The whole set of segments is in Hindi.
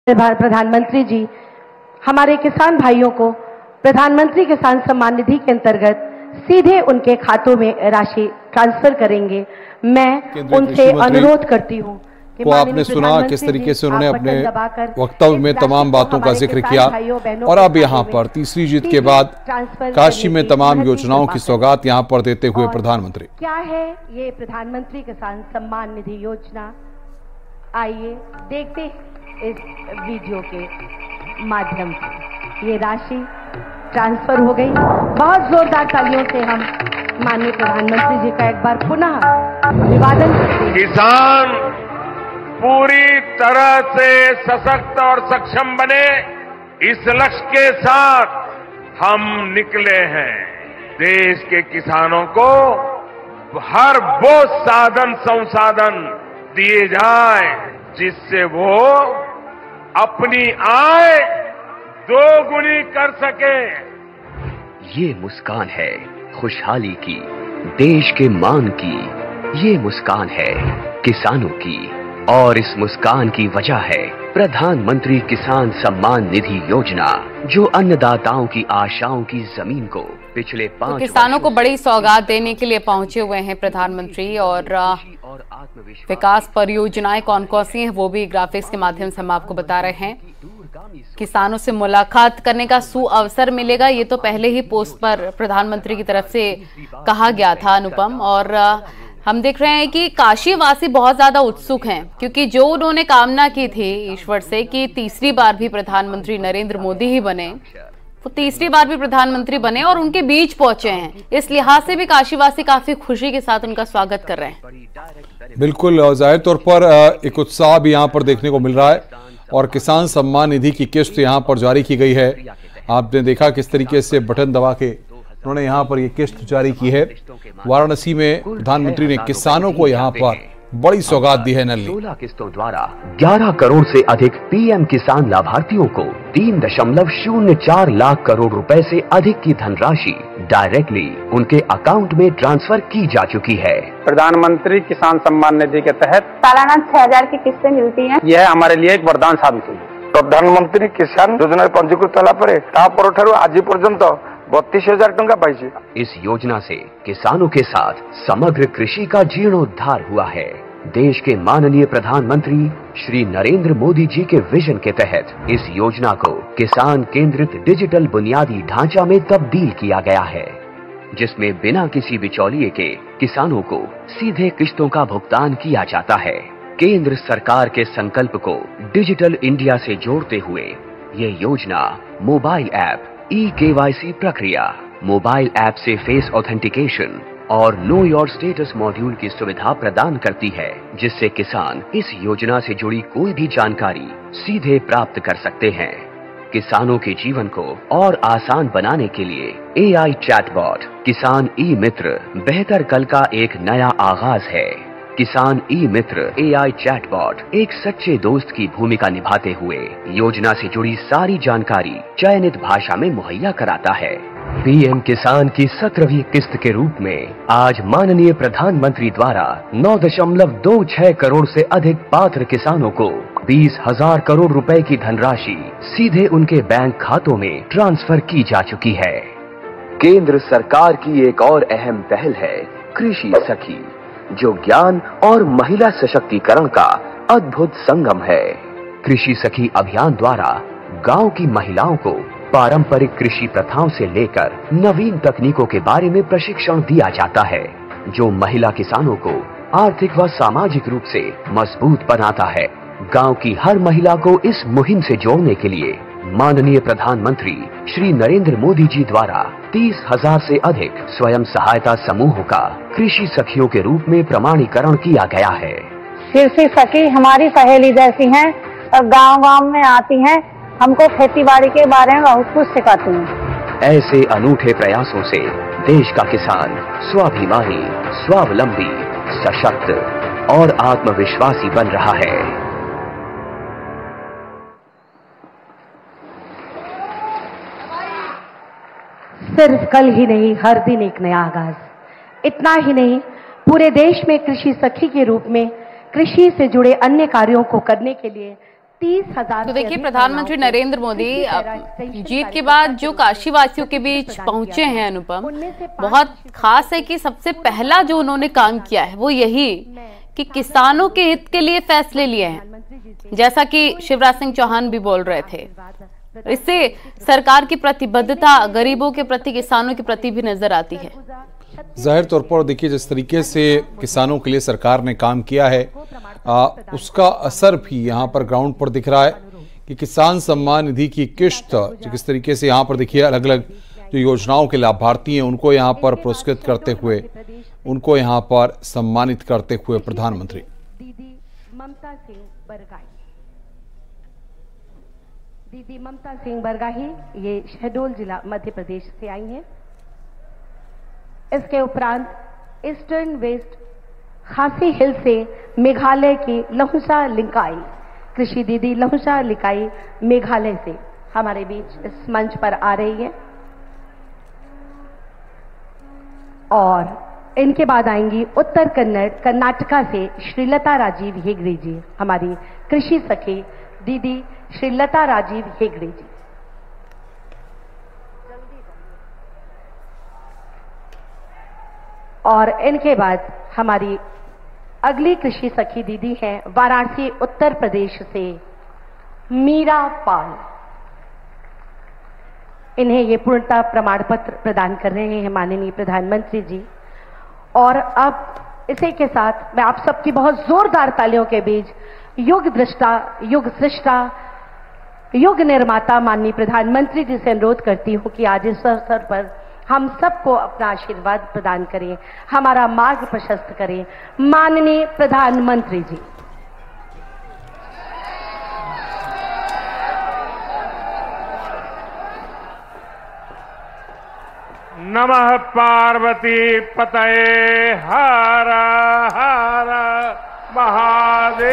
प्रधानमंत्री जी हमारे किसान भाइयों को प्रधानमंत्री किसान सम्मान निधि के अंतर्गत सीधे उनके खातों में राशि ट्रांसफर करेंगे। मैं उनसे अनुरोध करती हूं कि को आपने सुना किस तरीके से उन्होंने अपने वक्तव्य में तमाम बातों का जिक्र किया और अब यहाँ पर तीसरी जीत के बाद काशी में तमाम योजनाओं की सौगात यहाँ पर देते हुए प्रधानमंत्री। क्या है ये प्रधानमंत्री किसान सम्मान निधि योजना, आइए देखते इस वीडियो के माध्यम से। ये राशि ट्रांसफर हो गई। बहुत जोरदार तालियों से हम माननीय प्रधानमंत्री जी का एक बार पुनः अभिवादन करते हैं। किसान पूरी तरह से सशक्त और सक्षम बने, इस लक्ष्य के साथ हम निकले हैं। देश के किसानों को हर वो साधन संसाधन दिए जाए जिससे वो अपनी आय दोगुनी कर सके। ये मुस्कान है खुशहाली की, देश के मान की। ये मुस्कान है किसानों की और इस मुस्कान की वजह है प्रधानमंत्री किसान सम्मान निधि योजना, जो अन्नदाताओं की आशाओं की जमीन को पिछले 5 किसानों को बड़ी सौगात देने के लिए पहुंचे हुए हैं प्रधानमंत्री। और विकास परियोजनाएं कौन कौन सी हैं वो भी ग्राफिक्स के माध्यम से हम आपको बता रहे हैं। किसानों से मुलाकात करने का सुअवसर मिलेगा, ये तो पहले ही पोस्ट पर प्रधानमंत्री की तरफ से कहा गया था अनुपम। और हम देख रहे हैं कि काशीवासी बहुत ज्यादा उत्सुक हैं, क्योंकि जो उन्होंने कामना की थी ईश्वर से कि तीसरी बार भी प्रधानमंत्री नरेंद्र मोदी ही बने, वो तीसरी बार भी प्रधानमंत्री बने और उनके बीच पहुंचे हैं। इस लिहाज से भी काशीवासी काफी खुशी के साथ उनका स्वागत कर रहे हैं। बिल्कुल, जाहिर तौर पर एक उत्साह भी यहाँ पर देखने को मिल रहा है और किसान सम्मान निधि की किस्त यहाँ पर जारी की गई है। आपने देखा किस तरीके से बटन दबा के उन्होंने यहाँ पर ये किस्त जारी की है। वाराणसी में प्रधानमंत्री ने किसानों को यहाँ पर बड़ी सौगात दी है। नल्ली 16 किस्तों द्वारा 11 करोड़ से अधिक पीएम किसान लाभार्थियों को 3.04 लाख करोड़ रुपए से अधिक की धनराशि डायरेक्टली उनके अकाउंट में ट्रांसफर की जा चुकी है। प्रधानमंत्री किसान सम्मान निधि के तहत सालाना 6000 की किस्तें मिलती हैं। यह हमारे लिए एक वरदान साबित हुई। प्रधानमंत्री किसान योजना पंजीकृत आज पर्यंत 32,000 टंका पाई। इस योजना से किसानों के साथ समग्र कृषि का जीर्णोद्धार हुआ है। देश के माननीय प्रधानमंत्री श्री नरेंद्र मोदी जी के विजन के तहत इस योजना को किसान केंद्रित डिजिटल बुनियादी ढांचा में तब्दील किया गया है, जिसमें बिना किसी बिचौलिए के किसानों को सीधे किस्तों का भुगतान किया जाता है। केंद्र सरकार के संकल्प को डिजिटल इंडिया से जोड़ते हुए ये योजना मोबाइल ऐप, KYC प्रक्रिया, मोबाइल ऐप से फेस ऑथेंटिकेशन और नो योर स्टेटस मॉड्यूल की सुविधा प्रदान करती है, जिससे किसान इस योजना से जुड़ी कोई भी जानकारी सीधे प्राप्त कर सकते हैं। किसानों के जीवन को और आसान बनाने के लिए AI चैटबॉट किसान ई मित्र बेहतर कल का एक नया आगाज है। किसान ई मित्र AI चैटबॉट एक सच्चे दोस्त की भूमिका निभाते हुए योजना से जुड़ी सारी जानकारी चयनित भाषा में मुहैया कराता है। पीएम किसान की 17वीं किस्त के रूप में आज माननीय प्रधानमंत्री द्वारा 9.26 करोड़ से अधिक पात्र किसानों को 20,000 करोड़ रुपए की धनराशि सीधे उनके बैंक खातों में ट्रांसफर की जा चुकी है। केंद्र सरकार की एक और अहम पहल है कृषि सखी, जो ज्ञान और महिला सशक्तिकरण का अद्भुत संगम है। कृषि सखी अभियान द्वारा गांव की महिलाओं को पारंपरिक कृषि प्रथाओं से लेकर नवीन तकनीकों के बारे में प्रशिक्षण दिया जाता है, जो महिला किसानों को आर्थिक व सामाजिक रूप से मजबूत बनाता है। गांव की हर महिला को इस मुहिम से जोड़ने के लिए माननीय प्रधानमंत्री श्री नरेंद्र मोदी जी द्वारा 30,000 से अधिक स्वयं सहायता समूहों का कृषि सखियों के रूप में प्रमाणीकरण किया गया है। कृषि सखी हमारी सहेली जैसी हैं और गांव-गांव में आती हैं, हमको खेती बाड़ी के बारे में बहुत कुछ सिखाती हैं। ऐसे अनूठे प्रयासों से देश का किसान स्वाभिमानी, स्वावलंबी, सशक्त और आत्मविश्वासी बन रहा है। सिर्फ कल ही नहीं, हर दिन एक नया आगाज। इतना ही नहीं, पूरे देश में कृषि सखी के रूप में कृषि से जुड़े अन्य कार्यों को करने के लिए 30,000। तो देखिए, प्रधानमंत्री नरेंद्र मोदी जीत के बाद जो काशी वासियों के बीच पहुंचे हैं अनुपम, बहुत खास है कि सबसे पहला जो उन्होंने काम किया है वो यही कि किसानों के हित के लिए फैसले लिए हैं, जैसा कि शिवराज सिंह चौहान भी बोल रहे थे। इससे सरकार की प्रतिबद्धता गरीबों के प्रति, किसानों के प्रति भी नजर आती है। जाहिर तौर पर देखिए, जिस तरीके से किसानों के लिए सरकार ने काम किया है उसका असर भी यहाँ पर ग्राउंड पर दिख रहा है कि किसान सम्मान निधि की किश्त किस तरीके से यहाँ पर देखिए अलग अलग जो योजनाओं के लाभार्थी हैं उनको यहाँ पर पुरस्कृत करते हुए, उनको यहाँ पर सम्मानित करते हुए प्रधानमंत्री। दीदी ममता सिंह बरगाही ये शहडोल जिला मध्य प्रदेश से आई हैं। इसके उपरांत ईस्टर्न वेस्ट खासी हिल से मेघालय की लहुसा लिंकाई, कृषि दीदी लहुसा लिंकाई मेघालय से हमारे बीच इस मंच पर आ रही है। और इनके बाद आएंगी उत्तर कर्नाटका से श्रीलता राजीव हेगड़े जी, हमारी कृषि सखी दीदी श्रीलता राजीव हेगड़े जी। और इनके बाद हमारी अगली कृषि सखी दीदी हैं वाराणसी उत्तर प्रदेश से मीरा पाल। इन्हें ये पूर्णता प्रमाण पत्र प्रदान कर रहे हैं माननीय प्रधानमंत्री जी। और अब इसी के साथ मैं आप सबकी बहुत जोरदार तालियों के बीच युग दृष्टा, युग सृष्टा, युग निर्माता माननीय प्रधानमंत्री जी से अनुरोध करती हूं कि आज इस अवसर पर हम सबको अपना आशीर्वाद प्रदान करें, हमारा मार्ग प्रशस्त करें। माननीय प्रधानमंत्री जी। नमः पार्वती पतये हर हर महादेव।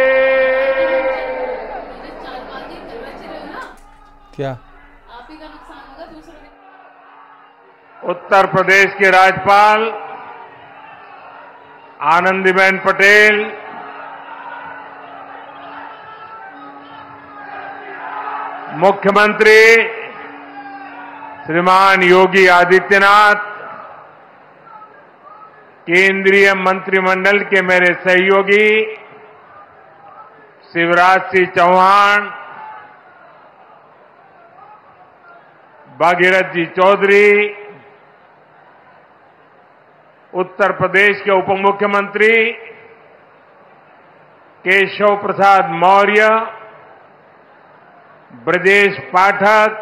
क्या उत्तर प्रदेश के राज्यपाल आनंदीबेन पटेल, मुख्यमंत्री श्रीमान योगी आदित्यनाथ, केंद्रीय मंत्रिमंडल के मेरे सहयोगी शिवराज सिंह चौहान, भागीरथ जी चौधरी, उत्तर प्रदेश के उप मुख्यमंत्री केशव प्रसाद मौर्य, ब्रजेश पाठक,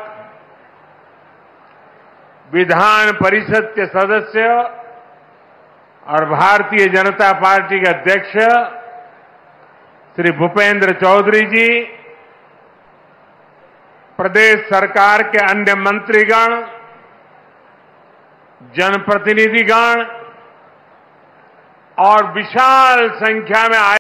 विधान परिषद के सदस्य और भारतीय जनता पार्टी के अध्यक्ष श्री भूपेंद्र चौधरी जी, प्रदेश सरकार के अन्य मंत्रीगण, जनप्रतिनिधिगण और विशाल संख्या में आए